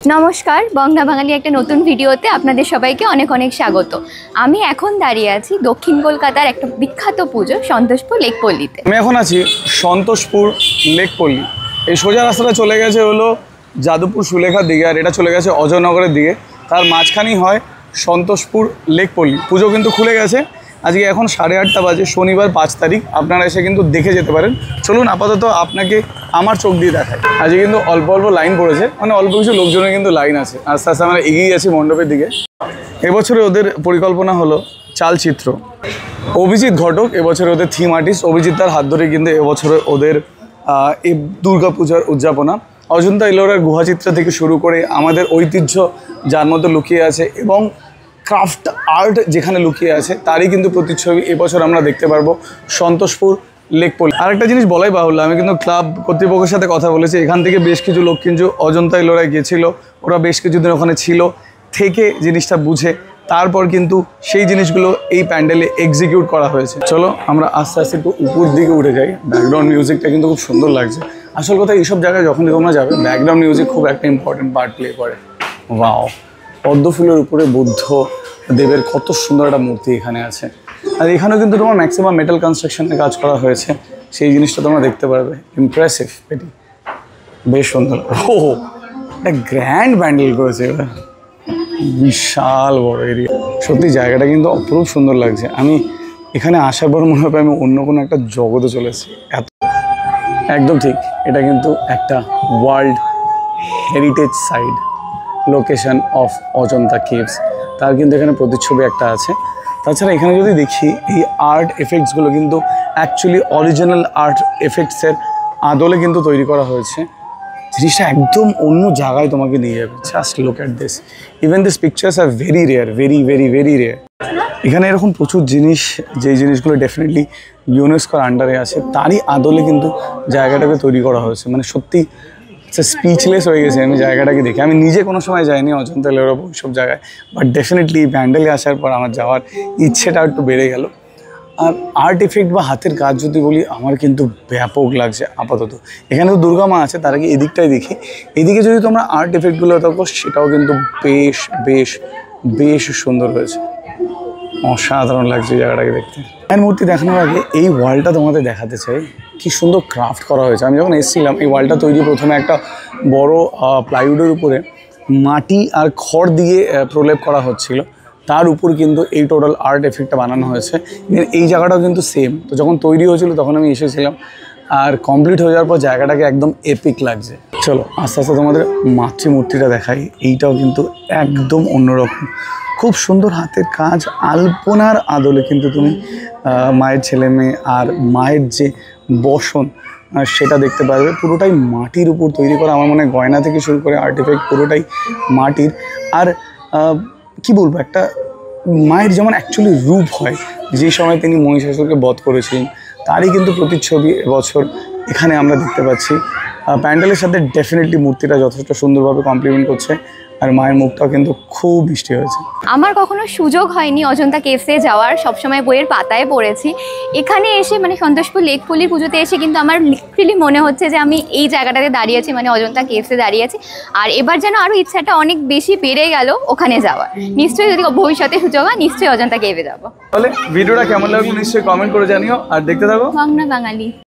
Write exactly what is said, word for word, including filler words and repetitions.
নমস্কার, বংলা বাঙালি একটা নতুন ভিডিওতে আপনাদের সবাইকে অনেক অনেক স্বাগত। আমি এখন দাঁড়িয়ে আছি দক্ষিণ কলকাতার একটা বিখ্যাত পুজো সন্তোষপুর লেকপল্লিতে। আমি এখন আছি সন্তোষপুর লেকপল্লি। এই সোজা রাস্তাটা চলে গেছে হলো যাদবপুর সুলেখার দিকে, আর এটা চলে গেছে অজয়নগরের দিকে। তার মাঝখানেই হয় সন্তোষপুর লেকপল্লি। পুজো কিন্তু খুলে গেছে। আজকে এখন সাড়ে আটটা বাজে, শনিবার পাঁচ তারিখ। আপনারা এসে কিন্তু দেখে যেতে পারেন। চলুন আপাতত আপনাকে আমার চোখ দিয়ে দেখায়। আজকে কিন্তু অল্প অল্প লাইন পড়েছে, মানে অল্প কিছু লোকজনের কিন্তু লাইন আছে। আস্তে আস্তে আমরা এগিয়ে যাচ্ছি মণ্ডপের দিকে। এবছরে ওদের পরিকল্পনা হলো চালচিত্র। অভিজিৎ ঘটক এবছরে ওদের থিম আর্টিস্ট। অভিজিৎ তার হাত ধরে কিন্তু এবছরে ওদের এই দুর্গা পূজার উদযাপনা। অজন্তা ইলোরার গুহাচিত্র থেকে শুরু করে আমাদের ঐতিহ্য যার মধ্যে লুকিয়ে আছে এবং ক্রাফট আর্ট যেখানে লুকিয়ে আছে তারই কিন্তু প্রতিচ্ছবি এবছর আমরা দেখতে পারবো সন্তোষপুর লেকপল্লি। আরেকটা জিনিস বলাই বাহুল্য, আমি কিন্তু ক্লাব কর্তৃপক্ষের সাথে কথা বলেছি। এখান থেকে বেশ কিছু লোক কিন্তু অজন্তা ইলোরায় গিয়েছিল, ওরা বেশ কিছুদিন ওখানে ছিল, থেকে জিনিসটা বুঝে তারপর কিন্তু সেই জিনিসগুলো এই প্যান্ডেলে এক্সিকিউট করা হয়েছে। চলো আমরা আস্তে আস্তে একটু উপর দিকে উঠে যাই। ব্যাকগ্রাউন্ড মিউজিকটা কিন্তু খুব সুন্দর লাগছে। আসল কথা, এইসব জায়গায় যখনই তোমরা যাবে ব্যাকগ্রাউন্ড মিউজিক খুব একটা ইম্পর্টেন্ট পার্ট প্লে করে। ওয়াও, পদ্ম ফুলের উপরে বুদ্ধ দেবের কত সুন্দর একটা মূর্তি এখানে আছে। আর এখানেও কিন্তু তোমার ম্যাক্সিমাম মেটাল কনস্ট্রাকশনে কাজ করা হয়েছে, সেই জিনিসটা তোমরা দেখতে পারবে। ইমপ্রেসিভ, এটি বেশ সুন্দর। ও, একটা গ্র্যান্ড প্যান্ডেল করেছে, এবার বিশাল বড় এরিয়া। সত্যি জায়গাটা কিন্তু অপরূপ সুন্দর লাগছে। আমি এখানে আসার পর মনে হবে আমি অন্য কোনো একটা জগতে চলেছি। এত একদম ঠিক, এটা কিন্তু একটা world heritage site, location of Ajanta caves. তার কিন্তু এখানে প্রতিচ্ছবি একটা আছে। তাছাড়া এখানে যদি দেখি এই আর্ট এফেক্টসগুলো কিন্তু অ্যাকচুয়ালি অরিজিনাল আর্ট এফেক্টসের আদলে কিন্তু তৈরি করা হয়েছে। জিনিসটা একদম অন্য জায়গায় তোমাকে নিয়ে যাবে। Just look at this. Even this pictures are very rare, very very very rare. এখানে এরকম প্রচুর জিনিস, যেই জিনিসগুলো ডেফিনেটলি ইউনেস্কোর আন্ডারে আছে, তারই আদলে কিন্তু জায়গাটাকে তৈরি করা হয়েছে। মানে সত্যি স্পিচলেস হয়ে গেছে আমি জায়গাটাকে দেখে। আমি নিজে কোনো সময় যাইনি অজন্তা ইলোরা সব জায়গায়, বাট ডেফিনেটলি প্যান্ডেলে আসার পর আমার যাওয়ার ইচ্ছেটা একটু বেড়ে গেল। আর আর্ট এফেক্ট বা হাতের কাজ যদি বলি, আমার কিন্তু ব্যাপক লাগছে আপাতত। এখানে তো দুর্গা মা আছে, তার আগে এদিকটাই দেখি। এদিকে যদি তোমরা আর্ট এফেক্টগুলো দেখো, সেটাও কিন্তু বেশ বেশ বেশ সুন্দর হয়েছে। অসাধারণ লাগছে জায়গাটাকে দেখতে। মায়ের মূর্তি দেখানোর আগে এই ওয়ালটা তোমাদের দেখাতে চাই, কি সুন্দর ক্রাফট করা হয়েছে। আমি যখন এসেছিলাম, এই ওয়ালটা তৈরি প্রথমে একটা বড় প্লাইউডের উপরে মাটি আর খড় দিয়ে প্রলেপ করা হচ্ছিল, তার উপর কিন্তু এই টোটাল আর্ট এফেক্টটা বানানো হয়েছে। এই জায়গাটাও কিন্তু সেম। তো যখন তৈরি হয়েছিল তখন আমি এসেছিলাম, আর কমপ্লিট হয়ে যাওয়ার পর জায়গাটাকে একদম এপিক লাগছে। চলো আস্তে আস্তে তোমাদের মাতৃমূর্তিটা দেখাই। এইটাও কিন্তু একদম অন্যরকম, খুব সুন্দর হাতের কাজ। আলপনার আদলে কিন্তু তুমি মায়ের ছেলে মেয়ে আর মায়ের যে বসন সেটা দেখতে পারবে। পুরোটাই মাটির উপর তৈরি করা। আমার মনে হয় গয়না থেকে শুরু করে আর্টিফ্যাক্ট পুরোটাই মাটির। আর কি বলবো, একটা মায়ের যেমন অ্যাকচুয়ালি রূপ হয়, যে সময় তিনি মহিষাসুরকে বধ করেছিলেন, তারই কিন্তু প্রতিচ্ছবি এবছর এখানে আমরা দেখতে পাচ্ছি। প্যান্ডেলের সাথে ডেফিনেটলি মূর্তিটা যথেষ্ট সুন্দরভাবে কমপ্লিমেন্ট করছে, আর মায়ের মুখটাও কিন্তু খুব মিষ্টি হয়েছে। আমার কখনো সুযোগ হয়নি অজন্তা কেভসে যাওয়ার, সবসময় বইয়ের পাতায় পড়েছি। এখানে এসে মানে সন্তোষপুর লেকপল্লির পুজোতে এসে কিন্তু আমার লিটারালি মনে হচ্ছে যে আমি এই জায়গাটাতে দাঁড়িয়েছি, মানে অজন্তা কেভসে দাঁড়িয়েছি। আর এবার যেন আরও ইচ্ছাটা অনেক বেশি বেড়ে গেল ওখানে যাওয়ার। নিশ্চয়ই যদি ভবিষ্যতে সুযোগ হয়, নিশ্চয়ই অজন্তা কেভে যাবো। তাহলে ভিডিওটা কেমন লাগলো নিশ্চয়ই কমেন্ট করে জানিও, আর দেখতে থাকো বাংলা বাঙালি।